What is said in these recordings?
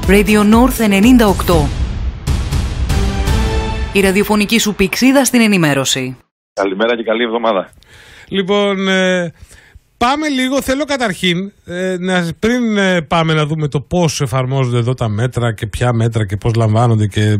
Radio North 98. Η ραδιοφωνική σου πηξίδα στην ενημέρωση. Καλημέρα και καλή εβδομάδα. Λοιπόν, πάμε λίγο, θέλω καταρχήν, πριν πάμε να δούμε το πώς εφαρμόζονται εδώ τα μέτρα και ποια μέτρα και πώς λαμβάνονται και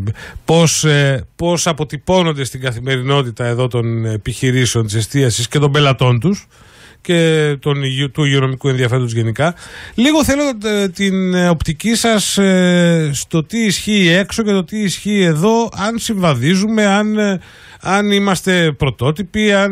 πώς αποτυπώνονται στην καθημερινότητα εδώ των επιχειρήσεων της εστίασης και των πελατών τους και του υγειονομικού ενδιαφέροντος γενικά. Λίγο θέλω την οπτική σας στο τι ισχύει έξω και το τι ισχύει εδώ, αν συμβαδίζουμε, αν είμαστε πρωτότυποι, αν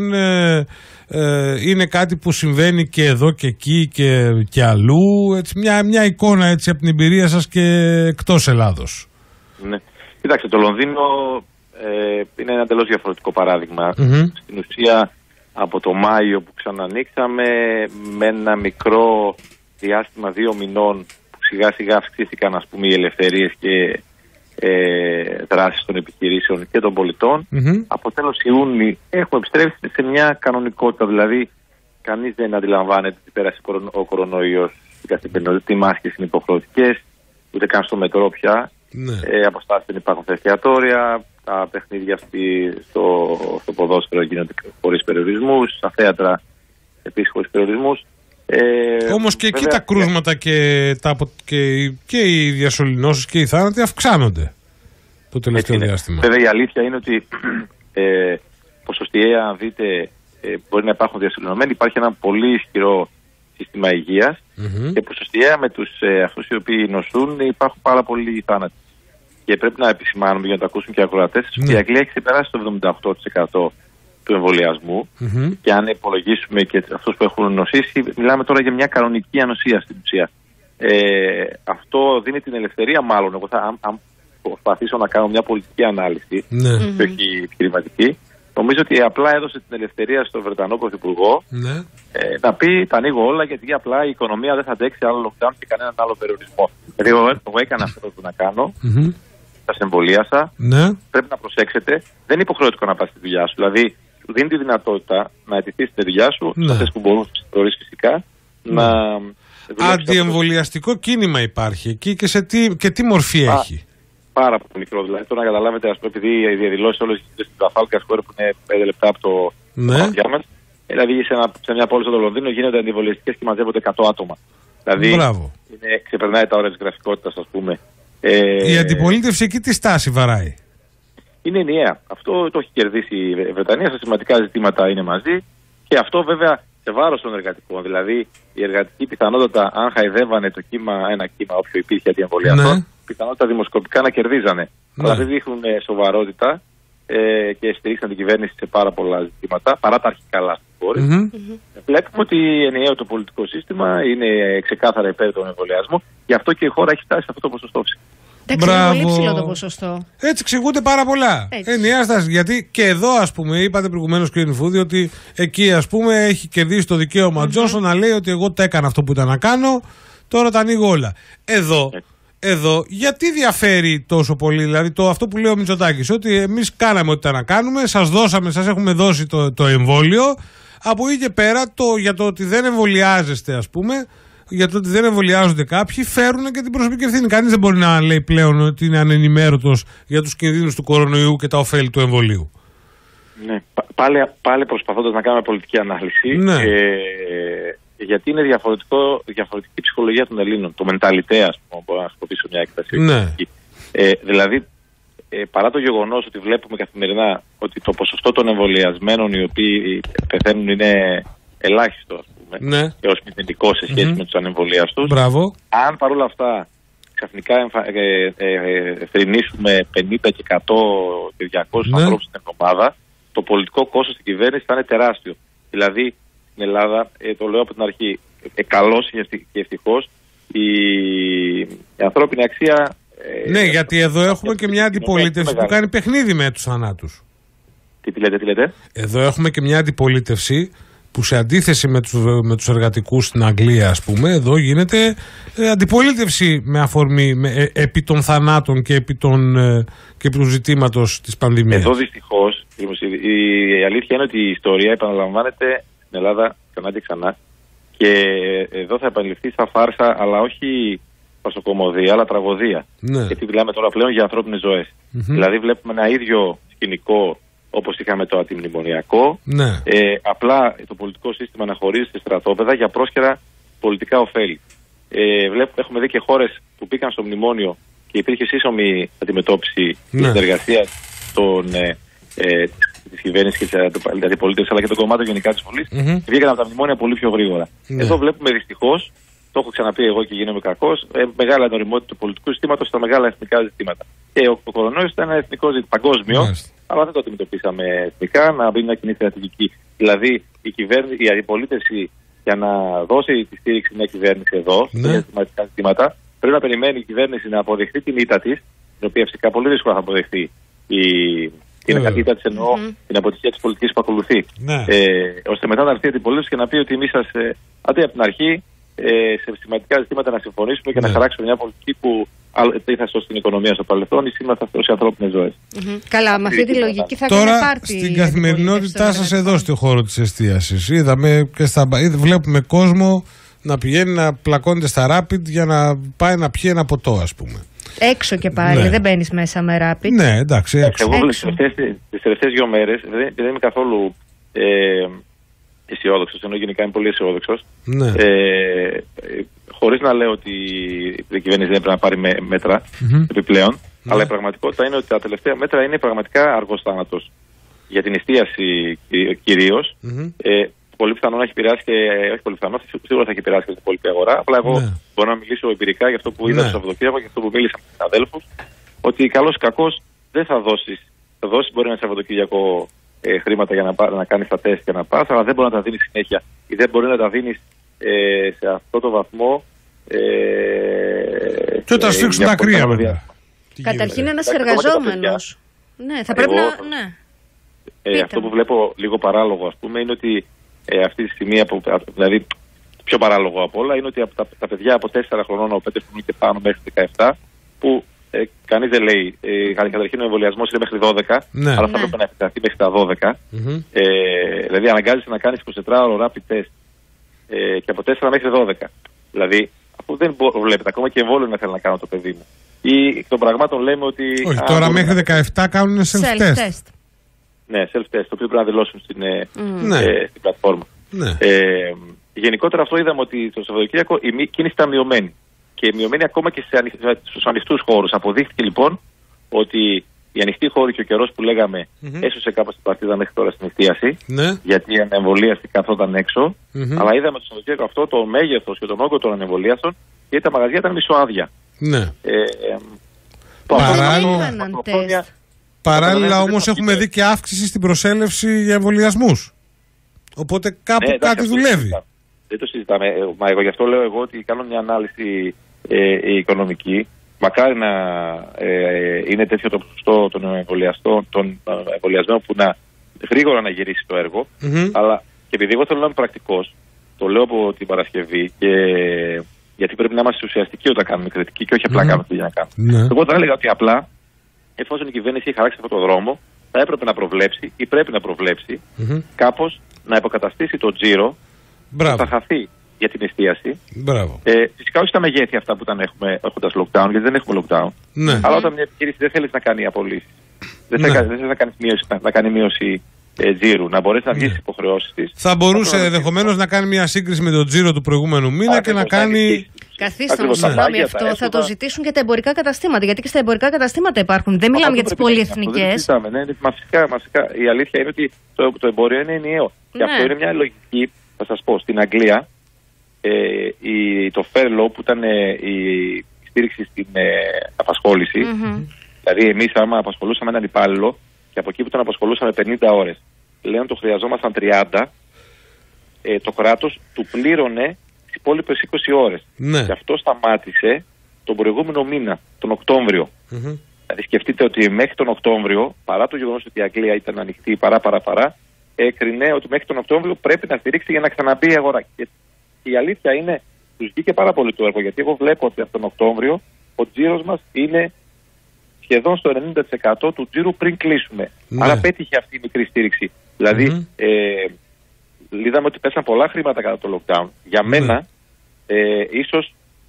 είναι κάτι που συμβαίνει και εδώ και εκεί και αλλού, έτσι, μια εικόνα έτσι, από την εμπειρία σας και εκτός Ελλάδος. Ναι. Κοιτάξτε, το Λονδίνο είναι ένα τελώς διαφορετικό παράδειγμα. Στην ουσία, από το Μάιο που ξανανοίξαμε, με ένα μικρό διάστημα 2 μηνών που σιγά σιγά αυξήθηκαν, ας πούμε, οι ελευθερίες και δράσεις των επιχειρήσεων και των πολιτών. Από τέλος Ιούνιου έχουμε επιστρέψει σε μια κανονικότητα, δηλαδή κανείς δεν αντιλαμβάνεται ότι πέρασε ο κορονοϊός στην καθημερινότητα, οι μάσκες είναι υποχρεωτικές, ούτε καν στο μετρό πια, αποστάσεις δεν υπάρχουν στα εστιατόρια, τα παιχνίδια στο ποδόσφαιρο γίνονται χωρίς περιορισμούς, στα θέατρα επίσης χωρίς περιορισμούς. Όμως και εκεί τα κρούσματα και οι διασωληνώσεις και οι θάνατοι αυξάνονται το τελευταίο διάστημα. Βέβαια η αλήθεια είναι ότι ποσοστιαία, αν δείτε, μπορεί να υπάρχουν διασωληνωμένοι, υπάρχει ένα πολύ ισχυρό σύστημα υγείας και ποσοστιαία με αυτούς οι οποίοι νοσούν υπάρχουν πάρα πολλοί θάνατοι. Και πρέπει να επισημάνουμε, για να το ακούσουν και οι ακροατές, ότι η Αγγλία έχει ξεπεράσει το 78% του εμβολιασμού και αν υπολογίσουμε και αυτούς που έχουν νοσήσει, μιλάμε τώρα για μια κανονική ανοσία στην ουσία. Αυτό δίνει την ελευθερία, μάλλον, εγώ αν προσπαθήσω να κάνω μια πολιτική ανάλυση και όχι επιχειρηματική, νομίζω ότι απλά έδωσε την ελευθερία στον Βρετανό Πρωθυπουργό να πει τα ανοίγω όλα, γιατί απλά η οικονομία δεν θα αντέξει άλλο lockdown και κανέναν άλλο περιορισμό. Δηλαδή εγώ έκανα αυτό που να κάνω, σας εμβολίασα, πρέπει να προσέξετε, δεν είναι υποχρεωτικό να πας στη δουλειά σου, δηλαδή σου δίνει τη δυνατότητα να αιτηθείς στη δουλειά σου, σε αυτές που μπορούν να θεωρείς φυσικά, να... Αντιεμβολιαστικό κίνημα υπάρχει εκεί και τι μορφή έχει? Πάρα πολύ μικρό, δηλαδή. Το να καταλάβετε, ας πούμε, επειδή οι διαδηλώσεις όλες στην Trafalgar Square που είναι 5 λεπτά από το χωριό μας, δηλαδή σε μια πόλη στο Λονδίνο γίνονται αντιεμβολιαστικές και μαζεύονται 100 άτομα. Δηλαδή ξεπερνάει τα όρια της γραφικότητας, ας πούμε. Η αντιπολίτευση εκεί τι στάση βαράει? Είναι ενιαία. Αυτό το έχει κερδίσει η Βρετανία. Σε σημαντικά ζητήματα είναι μαζί. Και αυτό βέβαια σε βάρος των εργατικών. Δηλαδή η εργατική πιθανότητα, αν χαϊδεύανε ένα κύμα όποιο υπήρχε αντιεμβολιαστών, πιθανότητα δημοσκοπικά να κερδίζανε. Αλλά δεν δείχνουν σοβαρότητα και στηρίξαν την κυβέρνηση σε πάρα πολλά ζητήματα, παρά τα αρχικά λάθη που μπορεί. Βλέπουμε ότι ενιαίο το πολιτικό σύστημα είναι ξεκάθαρα υπέρ των εμβολιασμών. Γι' αυτό και η χώρα έχει φτάσει σε αυτό το ποσοστό. Εντάξει, είναι πολύ ψηλό το ποσοστό. Έτσι εξηγούνται πάρα πολλά. Ενιαία στάση. Γιατί και εδώ, ας πούμε, είπατε προηγουμένως, κύριε Νιφούδη, ότι εκεί, ας πούμε, έχει κερδίσει το δικαίωμα Τζόνσον να λέει ότι εγώ τα έκανα αυτό που ήταν να κάνω, τώρα τα ανοίγω όλα. Εδώ, γιατί διαφέρει τόσο πολύ? Δηλαδή, αυτό που λέει ο Μητσοτάκης, ότι εμείς κάναμε ό,τι ήταν να κάνουμε, σας έχουμε δώσει το εμβόλιο. Από εκεί και πέρα, για το ότι δεν εμβολιάζεστε, ας πούμε, για το ότι δεν εμβολιάζονται κάποιοι, φέρουν και την προσωπική ευθύνη. Κανείς δεν μπορεί να λέει πλέον ότι είναι ανενημέρωτος για τους κινδύνους του κορονοϊού και τα ωφέλη του εμβολίου. Ναι, πάλι προσπαθώντας να κάνουμε πολιτική ανάλυση. Γιατί είναι διαφορετική ψυχολογία των Ελλήνων. Το μενταλιτέ, ας πούμε, μπορώ να χρησιμοποιήσω μια έκταση. Δηλαδή, παρά το γεγονός ότι βλέπουμε καθημερινά ότι το ποσοστό των εμβολιασμένων οι οποίοι πεθαίνουν είναι ελάχιστο, ας πούμε, έως μηδενικό σε σχέση με τους ανεμβολιαστούς. Αν παρόλα αυτά ξαφνικά θρηνήσουμε 50 και 100 και 200 ανθρώπους την εβδομάδα, το πολιτικό κόστος στην κυβέρνηση θα είναι τεράστιο. Δηλαδή, στην Ελλάδα, το λέω από την αρχή, καλώς και ευτυχώς, η ανθρώπινη αξία... Ναι, γιατί εδώ έχουμε και μια αντιπολίτευση που κάνει παιχνίδι με τους θανάτους. Τι λέτε? Εδώ έχουμε και μια αντιπολίτευση που σε αντίθεση με τους εργατικούς στην Αγγλία, ας πούμε, εδώ γίνεται αντιπολίτευση με αφορμή επί των θανάτων και επί του ζητήματος της πανδημίας. Εδώ δυστυχώς η αλήθεια είναι ότι η ιστορία επαναλαμβάνεται στην Ελλάδα ξανά και ξανά και εδώ θα επαναληφθεί σαν φάρσα, αλλά όχι προσοκομωδία, αλλά τραγωδία. Ναι. Γιατί μιλάμε τώρα πλέον για ανθρώπινες ζωές. Δηλαδή, βλέπουμε ένα ίδιο σκηνικό όπως είχαμε το αντιμνημονιακό. Ναι. Απλά το πολιτικό σύστημα να χωρίζει σε στρατόπεδα για πρόσχερα πολιτικά ωφέλη. Έχουμε δει και χώρες που μπήκαν στο μνημόνιο και υπήρχε σύσσωμη αντιμετώπιση της συνεργασίας της κυβέρνησης και της αντιπολίτευσης, αλλά και των κομμάτων γενικά της Βουλής, βγήκαν από τα μνημόνια πολύ πιο γρήγορα. Εδώ βλέπουμε δυστυχώς, το έχω ξαναπεί εγώ και γίνομαι κακός, μεγάλη ανοριμότητα του πολιτικού συστήματος στα μεγάλα εθνικά ζητήματα. Και ο κορονοϊός ήταν ένα εθνικό ζήτημα, παγκόσμιο, αλλά δεν το αντιμετωπίσαμε εθνικά, να μπει μια κοινή στρατηγική. Δηλαδή η αντιπολίτευση για να δώσει τη στήριξη μια κυβέρνηση εδώ, σε σημαντικά ζητήματα, πρέπει να περιμένει η κυβέρνηση να αποδεχτεί την ήττα της, την οποία φυσικά πολύ δύσκολα θα αποδεχτεί την ήττα της, εννοώ την αποτυχία της πολιτικής που ακολουθεί. Ώστε μετά να έρθει η αντιπολίτευση και να πει ότι εμείς σας, αντί από την αρχή, σε σημαντικά ζητήματα να συμφωνήσουμε και να χαράξουμε μια πολιτική που θα σώσει την οικονομία στο παρελθόν ή σήμερα θα σώσει ανθρώπινες ζωές. Καλά, με αυτή τη λογική θα τώρα πάρτι στην καθημερινότητά σας εδώ στο χώρο της εστίασης είδαμε και βλέπουμε κόσμο να πηγαίνει να πλακώνεται στα Rapid για να πάει να πιει ένα ποτό, ας πούμε. Έξω και πάλι, δεν μπαίνεις μέσα με Rapid. Ναι, εντάξει, έξω. Εγώ τις τελευταίες 2 μέρες δεν είμαι καθόλου αισιόδοξος, ενώ γενικά είμαι πολύ αισιόδοξος. Ναι. Χωρίς να λέω ότι η κυβέρνηση δεν πρέπει να πάρει μέτρα επιπλέον, αλλά η πραγματικότητα είναι ότι τα τελευταία μέτρα είναι πραγματικά αργός θάνατος. Για την εστίαση κυρίως. Πολύ πιθανό να έχει επηρεάσει και. Όχι πολύ πιθανό, σίγουρα θα έχει επηρεάσει και την υπόλοιπη αγορά. Απλά εγώ μπορώ να μιλήσω εμπειρικά για αυτό που είδα στο Σαββατοκύριακο και αυτό που μίλησα με τους αδέλφους, ότι καλός ή κακός δεν θα δώσεις. Θα δώσεις μπορεί ένα Σαββατοκύριακο χρήματα για να κάνεις τα τεστ και να πας, αλλά δεν μπορεί να τα δίνεις συνέχεια ή δεν μπορεί να τα δίνεις σε αυτό το βαθμό. Και όταν σφίξουν τα κρύα, καταρχήν ένας εργαζόμενος. Ναι, θα πρέπει να. Αυτό που βλέπω λίγο παράλογο, ας πούμε, είναι ότι αυτή τη στιγμή, δηλαδή πιο παράλογο από όλα, είναι ότι τα παιδιά από 4 χρονών, από 5 χρονών και πάνω μέχρι 17, που κανείς δεν λέει, καταρχήν ο εμβολιασμός είναι μέχρι 12, αλλά θα πρέπει να επιταχθεί μέχρι τα 12. Δηλαδή αναγκάζεσαι να κάνεις 24ωρο rapid test και από 4 μέχρι 12. Δηλαδή, αφού δεν βλέπετε, ακόμα και εμβόλιο να θέλω να κάνω το παιδί μου. Ή εκ των πραγμάτων λέμε ότι. Όχι, τώρα μέχρι 17 κάνουν self-test. Ναι, self-test, το οποίο πρέπει να δηλώσουν στην πλατφόρμα. Γενικότερα αυτό είδαμε ότι το Σαββατοκύριακο η κίνηση ήταν μειωμένη. Και μειωμένη ακόμα και στους ανοιχτούς χώρους. Αποδείχθηκε λοιπόν ότι οι ανοιχτοί χώροι και ο καιρός που λέγαμε έσωσε κάπως την παρτίδα μέχρι τώρα στην εστίαση. Γιατί οι ανεμβολίαστοι καθόταν έξω. Αλλά είδαμε το Σαββατοκύριακο αυτό το μέγεθος και τον όγκο των ανεμβολίαστων και τα μαγαζιά ήταν μισοάδια. Παράλληλα όμως έχουμε δει και αύξηση στην προσέλευση για εμβολιασμούς. Οπότε κάπου κάτι δουλεύει. Δεν το συζητάμε. Μα εγώ γι' αυτό λέω εγώ ότι κάνω μια ανάλυση οικονομική. Μακάρι να είναι τέτοιο το ποσοστό των εμβολιασμένων που να γρήγορα να γυρίσει το έργο. Αλλά και επειδή εγώ θέλω να είμαι πρακτικός, το λέω από την Παρασκευή γιατί πρέπει να είμαστε ουσιαστικοί όταν κάνουμε κριτική και όχι απλά κάνουμε τι για να κάνουμε. Εγώ θα έλεγα ότι απλά εφόσον η κυβέρνηση έχει χαράξει αυτόν τον δρόμο, θα έπρεπε να προβλέψει ή πρέπει να προβλέψει κάπως να υποκαταστήσει το τζίρο που θα χαθεί για την εστίαση. Φυσικά όχι στα μεγέθη αυτά που έχοντας lockdown, γιατί δεν έχουμε lockdown. Αλλά όταν μια επιχείρηση δεν θέλει να κάνει απολύσεις, δεν θέλει να κάνει μείωση τζίρου, να μπορέσει να βγει στις υποχρεώσεις της. Θα μπορούσε ενδεχομένως να κάνει μια σύγκριση με το τζίρο του προηγούμενου μήνα και να κάνει. Καθίστε μου, συγγνώμη, αυτό θα το ζητήσουν και τα εμπορικά καταστήματα. Γιατί και στα εμπορικά καταστήματα υπάρχουν. Δεν μιλάμε για τις πολυεθνικές. Μασικά. Η αλήθεια είναι ότι το εμπόριο είναι ενιαίο. Και αυτό είναι μια λογική, θα σας πω. Στην Αγγλία, το furlough που ήταν η στήριξη στην απασχόληση, δηλαδή εμείς άμα απασχολούσαμε έναν υπάλληλο και από εκεί που τον απασχολούσαμε 50 ώρες, πλέον το χρειαζόμασταν 30, το κράτος του πλήρωνε τις υπόλοιπες 20 ώρες. Και αυτό σταμάτησε τον προηγούμενο μήνα, τον Οκτώβριο. Δηλαδή σκεφτείτε ότι μέχρι τον Οκτώβριο, παρά το γεγονός ότι η Αγγλία ήταν ανοιχτή παρά, έκρινε ότι μέχρι τον Οκτώβριο πρέπει να στηρίξει για να ξαναμπεί η αγορά. Και η αλήθεια είναι, τους βγήκε πάρα πολύ το έργο, γιατί εγώ βλέπω ότι από τον Οκτώβριο ο τζίρος μας είναι σχεδόν στο 90% του τζίρου πριν κλείσουμε. Άρα πέτυχε αυτή η μικρή στήριξη. Δηλαδή, είδαμε ότι πέσαν πολλά χρήματα κατά το lockdown. Για μένα, ίσως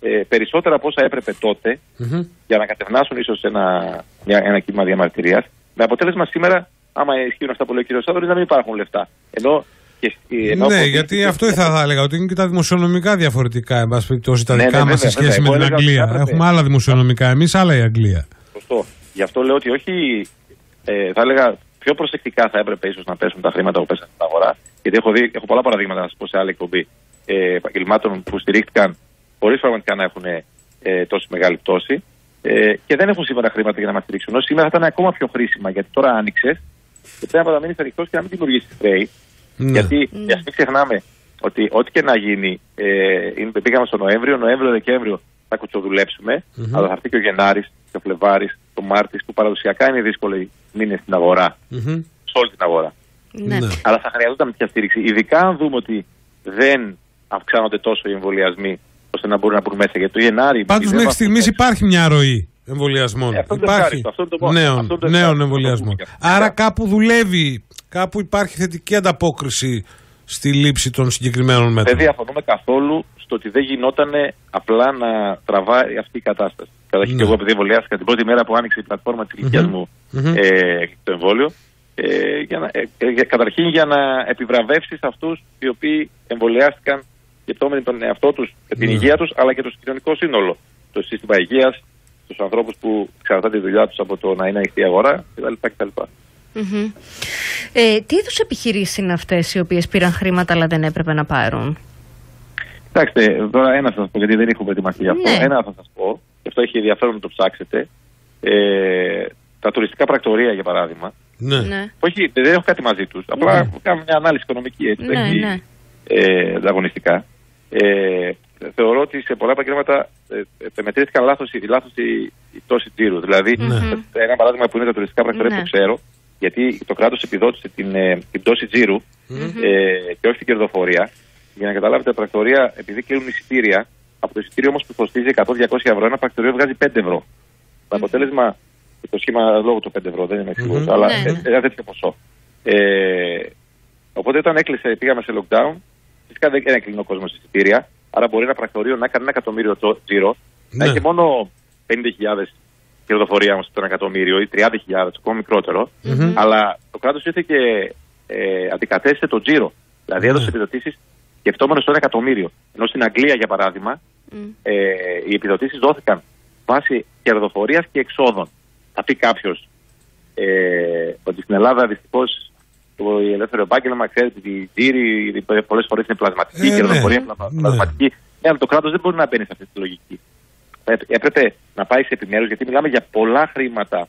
περισσότερα από όσα έπρεπε τότε για να κατευνάσουν ίσως ένα κύμα διαμαρτυρίας. Με αποτέλεσμα σήμερα, άμα ισχύουν αυτά που λέει ο κ. Σάδωρης, να μην υπάρχουν λεφτά. Ναι, γιατί αυτό θα έλεγα, ότι είναι και τα δημοσιονομικά διαφορετικά, εν πάση περιπτώσει, τα δικά μας σε σχέση με την Αγγλία. Έχουμε άλλα δημοσιονομικά εμείς, άλλα η Αγγλία. Σωστό. Γι' αυτό λέω ότι όχι, θα έλεγα πιο προσεκτικά θα έπρεπε ίσως να πέσουν τα χρήματα που πέσαν στην αγορά. Γιατί έχω πολλά παραδείγματα να σας πω σε άλλη εκπομπή επαγγελμάτων που στηρίχτηκαν χωρίς πραγματικά να έχουν τόσο μεγάλη πτώση και δεν έχουν σήμερα χρήματα για να μας στηρίξουν. Όσο σήμερα θα ήταν ακόμα πιο χρήσιμα, γιατί τώρα άνοιξε και πρέπει να παραμείνει ανοιχτός και να μην δημιουργήσει χρέη. Γιατί ας μην ξεχνάμε ότι ό,τι και να γίνει, πήγαμε στο Νοέμβριο-Δεκέμβριο θα κουτσοδουλέψουμε, αλλά θα έρθει και ο Γενάρης, και ο Φλεβάρης, το Μάρτης, που παραδοσιακά είναι δύσκολοι μήνες στην αγορά, σε όλη την αγορά. Ναι. Αλλά θα χρειαζόταν μια στήριξη, ειδικά αν δούμε ότι δεν αυξάνονται τόσο οι εμβολιασμοί, ώστε να μπορούν να μπουν μέσα. Γιατί το Γενάρη. Πάντως μέχρι στιγμής υπάρχει μια ροή εμβολιασμών. Υπάρχει νέων εμβολιασμών. Άρα κάπου δουλεύει, κάπου υπάρχει θετική ανταπόκριση στη λήψη των συγκεκριμένων μέτρων. Δεν διαφωνούμε καθόλου στο ότι δεν γινόταν απλά να τραβάει αυτή η κατάσταση. Καταρχήν και εγώ, επειδή εμβολιάστηκα την πρώτη μέρα που άνοιξε η πλατφόρμα της ηλικίας μου το εμβόλιο, καταρχήν για να επιβραβεύσει αυτούς οι οποίοι εμβολιάστηκαν σκεπτόμενοι τον εαυτό τους και την υγεία τους, αλλά και το κοινωνικό σύνολο. Το σύστημα υγείας, τους ανθρώπους που εξαρτάται τη δουλειά τους από το να είναι ανοιχτή αγορά κτλ. Τι είδους επιχειρήσεις είναι αυτές οι οποίες πήραν χρήματα αλλά δεν έπρεπε να πάρουν? Κοιτάξτε, τώρα ένα θα σας πω, γιατί δεν έχω προετοιμαστεί γι' αυτό. Ναι. Ένα θα σας πω, και αυτό έχει ενδιαφέρον να το ψάξετε. Τα τουριστικά πρακτορεία, για παράδειγμα. Ναι. Όχι, δεν έχω κάτι μαζί τους. Απλά κάνω μια ανάλυση οικονομική, έτσι, ανταγωνιστικά. Θεωρώ ότι σε πολλά επαγγέλματα μετρήθηκαν λάθος η πτώση τζίρου. Δηλαδή, ένα παράδειγμα που είναι τα τουριστικά πρακτορεία που ξέρω, γιατί το κράτος επιδότησε την πτώση τζίρου και όχι την κερδοφορία. Για να καταλάβετε, τα πρακτορεία, επειδή κλείνουν εισιτήρια, από το εισιτήριο όμως που κοστίζει 100-200 ευρώ, ένα πρακτορείο βγάζει 5 ευρώ. Το αποτέλεσμα, το σχήμα λόγω του 5 ευρώ, δεν είμαι σίγουρος, αλλά ένα τέτοιο ποσό. Οπότε όταν πήγαμε σε lockdown, φυσικά δεν έκλεινε ο κόσμος εισιτήρια, άρα μπορεί ένα πρακτορείο να κάνει 1 εκατομμύριο τζίρο, να έχει μόνο 50.000 κερδοφορία όμως το 1 εκατομμύριο ή 30.000, ακόμα μικρότερο, αλλά το κράτος ήρθε και αντικατέστησε το τζίρο. Δηλαδή έδωσε επιδοτήσεις σκεπτόμενο στο 1 εκατομμύριο. Ενώ στην Αγγλία, για παράδειγμα, οι επιδοτήσεις δόθηκαν βάσει κερδοφορίας και εξόδων. Θα πει κάποιος ότι στην Ελλάδα δυστυχώς το ελεύθερο επάγγελμα, ξέρετε, η τζίρη πολλές φορές είναι πλασματική, η κερδοφορία πλασματική. Ναι, αλλά το κράτος δεν μπορεί να μπαίνει σε αυτή τη λογική. Έπρεπε να πάει σε επιμέρους, γιατί μιλάμε για πολλά χρήματα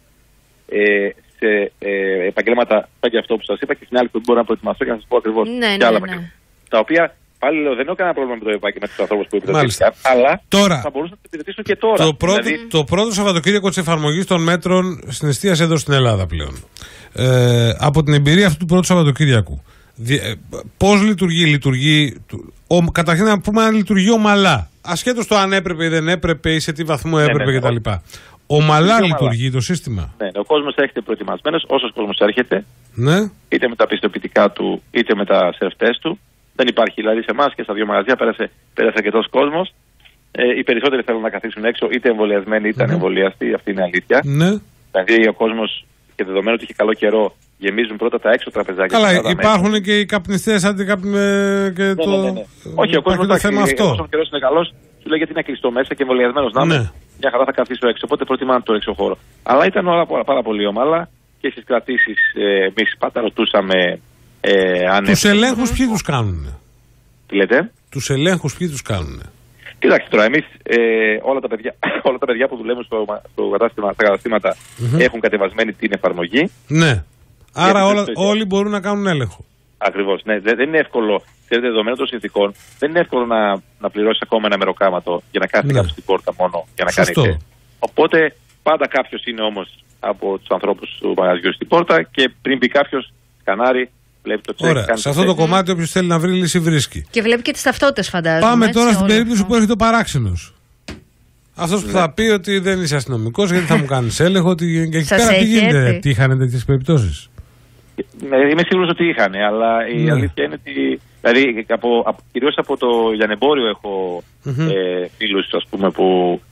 σε επαγγέλματα σαν και αυτό που σας είπα, και στην άλλη που μπορώ να προετοιμαστώ και να σας πω ακριβώς και άλλα επαγγέλματα. Τα οποία πάλι λέω δεν έχω κανένα πρόβλημα με το επάγγελμα με τους ανθρώπους που επιδοτήθηκαν, αλλά τώρα, θα μπορούσαν να το επιδοτήσουν και τώρα. Το πρώτο Σαββατοκύριακο της εφαρμογής των μέτρων στην εστίαση εδώ στην Ελλάδα πλέον. Από την εμπειρία αυτού του πρώτου Σαββατοκύριακου, πώς λειτουργεί, καταρχήν να πούμε αν λειτουργεί ομαλά, ασχέτως το αν έπρεπε ή δεν έπρεπε ή σε τι βαθμό έπρεπε κτλ. Ομαλά λειτουργεί το σύστημα. Ναι, ο κόσμος έρχεται προετοιμασμένος, όσος κόσμος έρχεται, είτε με τα πιστοποιητικά του είτε με τα σερφτές του. Δεν υπάρχει, δηλαδή σε εμάς και στα δύο μαγαζιά πέρασε αρκετός κόσμος. Οι περισσότεροι θέλουν να καθίσουν έξω, είτε εμβολιασμένοι είτε ανεμβολιαστοί, αυτή είναι αλήθεια. Δηλαδή ο κόσμος, και δεδομένου ότι έχει καλό καιρό, γεμίζουν πρώτα τα έξω τραπεζάκια. Καλά, υπάρχουν και οι καπνιστές και το. Όχι, ο κόσμος όσο ο καιρός είναι καλός, σου λέει γιατί είναι κλειστό μέσα και εμβολιασμένος να είναι. Μια χαρά θα καθίσω έξω. Οπότε προτιμάνε το έξω χώρο. Αλλά ήταν όλα πάρα πολύ ομαλά και στις κρατήσεις εμείς πάντα ρωτούσαμε. Τους ελέγχους ποιοι τους κάνουνε? Τι λέτε? Τους ελέγχους ποιοι τους κάνουνε? Κοιτάξτε τώρα, εμείς όλα τα παιδιά που δουλεύουν στα καταστήματα έχουν κατεβασμένη την εφαρμογή. Ναι. Άρα όλοι μπορούν να κάνουν έλεγχο. Ακριβώς. Ναι. Δεν είναι εύκολο, ξέρετε, δεδομένου των συνθηκών, δεν είναι εύκολο να πληρώσει ακόμα ένα μεροκάματο για να κάθεται κάποιος στην πόρτα μόνο για να κάνει. Οπότε πάντα κάποιος είναι όμως από τους ανθρώπους του μαγαζιού στην πόρτα και πριν μπει κάποιος σκανάρει. Ωραία. Σε αυτό το κομμάτι, όποιος θέλει να βρει λύση βρίσκει. Και βλέπει και τις ταυτότητες, φαντάζομαι. Πάμε τώρα στην περίπτωση που έρχεται ο παράξενος. Αυτός που θα πει ότι δεν είσαι αστυνομικός, γιατί θα μου κάνεις έλεγχο. Και εκεί πέρα τι γίνεται, τι είχαν τέτοιες περιπτώσεις? Είμαι σίγουρος ότι είχαν, αλλά η αλήθεια είναι ότι Δηλαδή, κυρίως από το λιανεμπόριο έχω φίλους, ας πούμε, που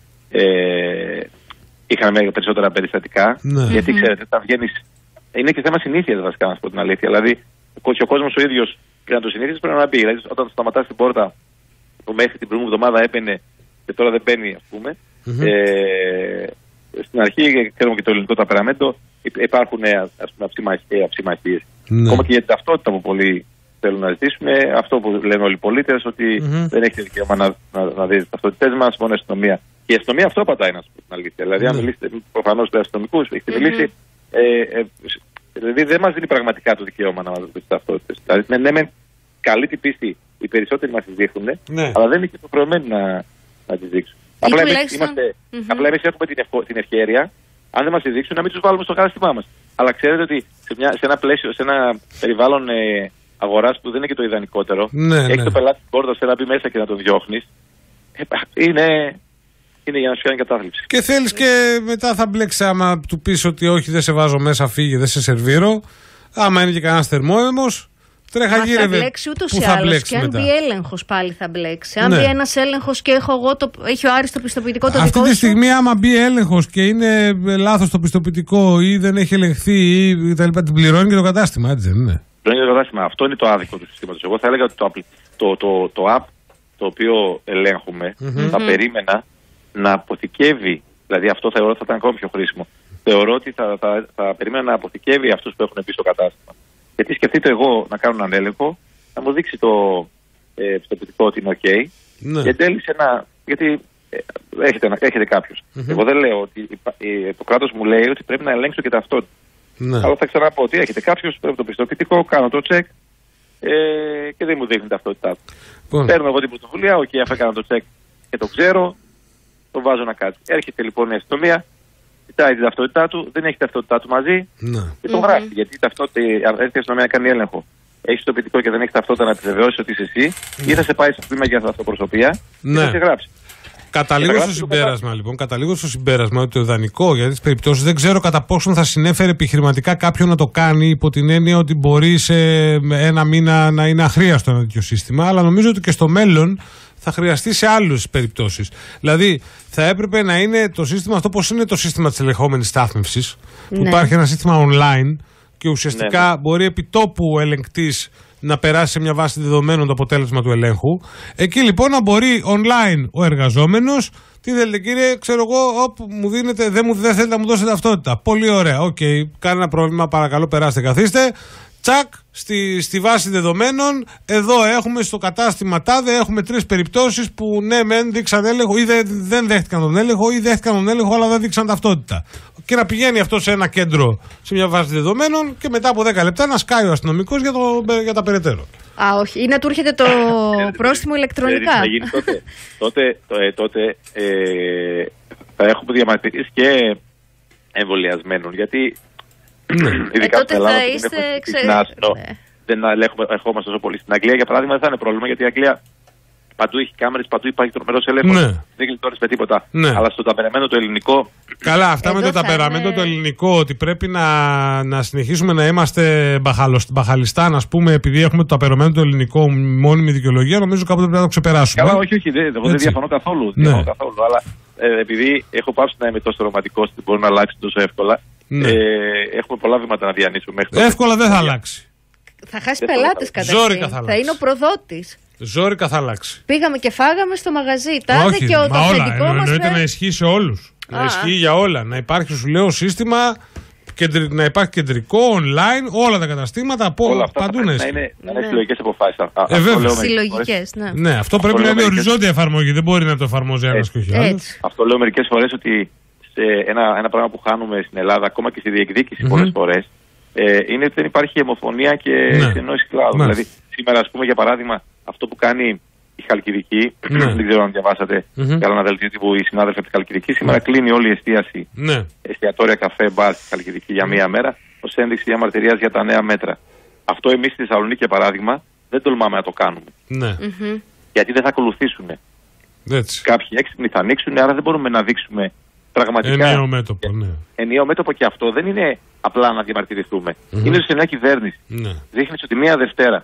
είχαν περισσότερα περιστατικά. Ναι. Γιατί ξέρετε, θα βγαίνεις. Είναι και θέμα συνήθειας, βασικά, να σου πω την αλήθεια. Δηλαδή, και ο κόσμος ο ίδιος, για να το συνήθιζε, πρέπει να μπει. Δηλαδή, όταν σταματάς την πόρτα που μέχρι την προηγούμενη εβδομάδα έμπαινε και τώρα δεν μπαίνει, ας πούμε. Στην αρχή, ξέρουμε και το ελληνικό ταπεραμέντο, υπάρχουν αψημαχίες. Ναι. Ακόμα και για την ταυτότητα που πολλοί θέλουν να ζητήσουν, αυτό που λένε όλοι οι πολίτες, ότι δεν έχετε δικαίωμα να δείτε τις ταυτότητές μας, μόνο η αστυνομία. Και η αστυνομία αυτό πατάει, να σου πω την αλήθεια. Δηλαδή, αν μιλήσετε προφανώς με αστυνομικούς, έχετε μιλήσει, δηλαδή δεν μας δίνει πραγματικά το δικαίωμα να μας δείτε τις ταυτότητες. Δηλαδή, ναι, με καλή την πίστη οι περισσότεροι μας τις δείχνουν, αλλά δεν είναι και υποχρεωμένοι να τις δείξουν. Απλά εμείς έχουμε την ευκαιρία, αν δεν μας τη δείξουν, να μην τους βάλουμε στο κατάστημά μας. Αλλά ξέρετε ότι σε ένα πλαίσιο, σε ένα περιβάλλον αγοράς που δεν είναι και το ιδανικότερο, έχει το πελάτη την πόρτα, θέλει να μπει μέσα και να τον διώχνεις, είναι για να σου κάνει κατάθλιψη. Και θέλεις και μετά θα μπλέξει, άμα του πεις ότι όχι, δεν σε βάζω μέσα, φύγε, δεν σε σερβίρω. Άμα είναι και κανένας θερμόαιμος, τρέχα γύρευε. Θα μπλέξει ούτως ή άλλως. Και αν μπει έλεγχος πάλι θα μπλέξει. Αν μπει ένας έλεγχος και έχει ο Άρης το πιστοποιητικό το δικό σου. Αυτή τη στιγμή, άμα μπει έλεγχος και είναι λάθος το πιστοποιητικό ή δεν έχει ελεγχθεί ή τα λοιπά, την πληρώνει και το κατάστημα, έτσι δεν είναι? Πληρώνει και το κατάστημα. Αυτό είναι το άδικο του συστήματος. Εγώ θα έλεγα ότι το app το οποίο ελέγχουμε θα περίμενα να αποθηκεύει. Δηλαδή αυτό θεωρώ ότι θα ήταν ακόμη πιο χρήσιμο. Θεωρώ ότι θα περίμενα να αποθηκεύει αυτούς που έχουν μπει στο κατάστημα. Γιατί σκεφτείτε εγώ να κάνω έναν έλεγχο, να μου δείξει το πιστοποιητικό ότι είναι OK, και εν τέλει γιατί έχετε κάποιος. Εγώ δεν λέω ότι το κράτος μου λέει ότι πρέπει να ελέγξω και ταυτότητα. Αλλά θα ξαναπώ ότι έχετε κάποιος, πρέπει το πιστοποιητικό, κάνω το check και δεν μου δείχνει ταυτότητά του. Παίρνω εγώ την πρωτοβουλία, OK, αφού έκανα το check και το ξέρω, το βάζω να κάτσει. Έρχεται λοιπόν η αστυνομία, κοιτάει την ταυτότητά του, δεν έχει ταυτότητά του μαζί και το γράφει. Γιατί αν έρθει η αστυνομία να κάνει έλεγχο, έχει το πιστοποιητικό και δεν έχει ταυτότητα να επιβεβαιώσει ότι είσαι εσύ, ή θα σε πάει στο τμήμα για αυτοπροσωπία και θα σε γράψει. Καταλήγω στο συμπέρασμα λοιπόν, ότι το ιδανικό για τις περιπτώσεις δεν ξέρω κατά πόσον θα συνέφερε επιχειρηματικά κάποιον να το κάνει, υπό την έννοια ότι μπορεί σε ένα μήνα να είναι αχρίαστο ένα τέτοιο σύστημα, αλλά νομίζω ότι και στο μέλλον θα χρειαστεί σε άλλες περιπτώσεις. Δηλαδή, θα έπρεπε να είναι το σύστημα αυτό, πώς είναι το σύστημα της ελεγχόμενης στάθμευσης, που υπάρχει ένα σύστημα online και ουσιαστικά μπορεί επί τόπου ο ελεγκτής να περάσει σε μια βάση δεδομένων το αποτέλεσμα του ελέγχου. Εκεί λοιπόν να μπορεί online ο εργαζόμενος, τι θέλετε κύριε, ξέρω εγώ, μου δίνετε, δεν θέλετε να μου δώσετε ταυτότητα. Πολύ ωραία, κανένα πρόβλημα, παρακαλώ περάστε, καθίστε. Τσακ, στη βάση δεδομένων, εδώ έχουμε στο κατάστημα τάδε, έχουμε 3 περιπτώσεις που ναι, μεν δείξαν έλεγχο ή δεν δέχτηκαν τον έλεγχο ή δέχτηκαν τον έλεγχο αλλά δεν δείξαν ταυτότητα. Και να πηγαίνει αυτό σε ένα κέντρο, σε μια βάση δεδομένων και μετά από 10 λεπτά να σκάει ο αστυνομικός για τα περαιτέρω. Όχι, ή να του έρχεται το πρόστιμο ηλεκτρονικά. Τότε θα έχουμε διαμαρτυρίες και εμβολιασμένων, γιατί ειδικά στην Ελλάδα δεν ελέγχομαστε τόσο πολύ. Στην Αγγλία, για παράδειγμα, δεν θα είναι πρόβλημα, γιατί η Αγγλία παντού έχει κάμερες, παντού υπάρχει τρομερός έλεγχος. Δεν γλιτώνεις με τίποτα. Αλλά στο ταπεραμέντο το ελληνικό. Καλά, αυτά με το ταπεραμέντο το ελληνικό, ότι πρέπει να συνεχίσουμε να είμαστε μπαχαλιστάν, ας πούμε, επειδή έχουμε το ταπεραμέντο το ελληνικό μόνιμη δικαιολογία, νομίζω κάποτε πρέπει να το ξεπεράσουμε. Καλά, όχι, εγώ δεν διαφωνώ καθόλου. Αλλά επειδή έχω πάψει να είμαι τόσο ρομαντικός ότι μπορεί να αλλάξει τόσο εύκολα. Έχουμε πολλά βήματα να διανύσουμε μέχρι εύκολα δεν θα αλλάξει. Θα χάσει πελάτες καταρχήν. Θα είναι ο προδότης. Ζόρικα θα αλλάξει. Πήγαμε και φάγαμε στο μαγαζί. Τάδε και το αφεντικό μας. Εννοείται να ισχύει σε όλους. Να ισχύει για όλα. Να υπάρχει, σου λέω, σύστημα. Να υπάρχει κεντρικό, online, όλα τα καταστήματα. Όλα αυτά παντού να είναι συλλογικές αποφάσεις. Συλλογικές, ναι. Αυτό πρέπει να είναι οριζόντια εφαρμογή. Δεν μπορεί να το εφαρμόζει ένας και όχι άλλος. Αυτό λέω μερικές φορές ότι ένα πράγμα που χάνουμε στην Ελλάδα, ακόμα και στη διεκδίκηση πολλές φορές, είναι ότι δεν υπάρχει αιμοφωνία και συνεννόηση κλάδου. Δηλαδή, σήμερα, ας πούμε, για παράδειγμα, αυτό που κάνει η Χαλκιδική, δεν ξέρω αν διαβάσατε καλά ένα δελτίο τύπου οι συνάδελφοι από τη Χαλκιδική, σήμερα κλείνει όλη η εστίαση, εστιατόρια, καφέ, μπαρ στη Χαλκιδική για μία μέρα, ως ένδειξη διαμαρτυρίας για τα νέα μέτρα. Αυτό εμείς στη Θεσσαλονίκη, για παράδειγμα, δεν τολμάμε να το κάνουμε. Γιατί δεν θα ακολουθήσουν. Κάποιοι έξυπνοι θα ανοίξουν, άρα δεν μπορούμε να δείξουμε πραγματικά. Ενιαίο μέτωπο, και αυτό δεν είναι απλά να διαμαρτυρηθούμε. Είναι σε μια κυβέρνηση. Δείχνει ότι μία Δευτέρα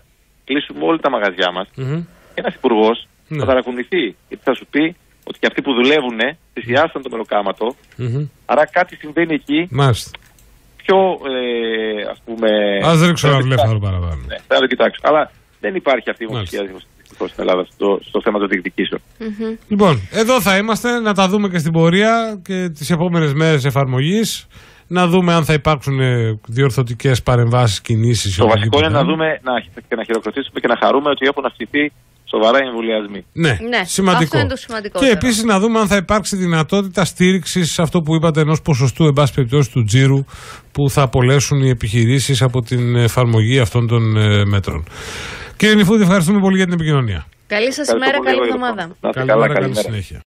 κλείσουμε όλα τα μαγαζιά μας, ένας υπουργός θα ταρακουνηθεί. Γιατί θα σου πει ότι και αυτοί που δουλεύουν θυσιάσαν το μεροκάματο. Άρα κάτι συμβαίνει εκεί. Μάλιστα. Πιο ας πούμε. Ας ρίξω ένα βλέφαρο παραπάνω. Ναι, θα το κοιτάξω. Αλλά δεν υπάρχει αυτή η ομοσπονδία στην Ελλάδα στο θέμα των διεκδικήσεων. Λοιπόν, εδώ θα είμαστε να τα δούμε και στην πορεία και τις επόμενες μέρες εφαρμογής. Να δούμε αν θα υπάρξουν διορθωτικές παρεμβάσεις, κινήσεις. Το βασικό είναι να δούμε και να χειροκροτήσουμε και να χαρούμε ότι έχουν αυξηθεί σοβαρά οι εμβολιασμοί. Ναι, σημαντικό. Αυτό είναι το σημαντικό. Και επίσης να δούμε αν θα υπάρξει δυνατότητα στήριξης, αυτό που είπατε, ενός ποσοστού, εν πάση περιπτώσει, του τζίρου που θα απολέσουν οι επιχειρήσεις από την εφαρμογή αυτών των μέτρων. Κύριε Νιφούδη, ευχαριστούμε πολύ για την επικοινωνία. Καλή σας ημέρα, καλή εβδομάδα. Καλή συνέχεια.